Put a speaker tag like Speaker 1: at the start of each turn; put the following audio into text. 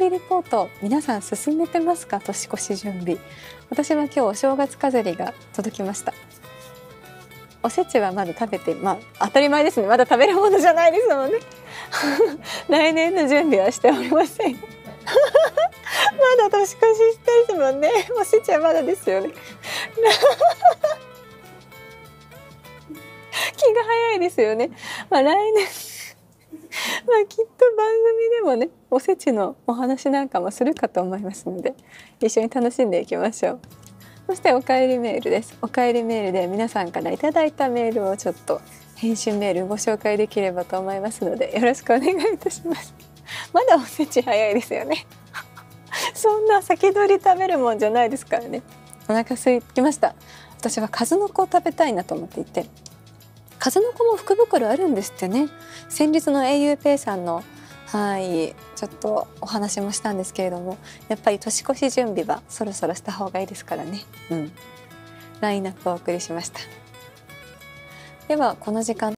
Speaker 1: りリポート、皆さん進めてますか？年越し準備。私は今日お正月飾りが届きました。おせちはまだ食べて、当たり前ですね。まだ食べるものじゃないですもんね。来年の準備はしておりません。まだ年越ししてるもんね。おせちはまだですよね。気が早いですよね。来年きっと番組でもね、おせちのお話なんかもするかと思いますので、一緒に楽しんでいきましょう。そしておかえりメールです。おかえりメールで皆さんからいただいたメールをちょっと返信メールご紹介できればと思いますので、よろしくお願いいたします。まだおせち早いですよね。そんな先取り食べるもんじゃないですからね。お腹空きました。私は数の子を食べたいなと思っていて、数の子も福袋あるんですってね。先日の auPay さんのちょっとお話もしたんですけれども、やっぱり年越し準備はそろそろした方がいいですからね。ラインナップをお送りしました。ではこの時間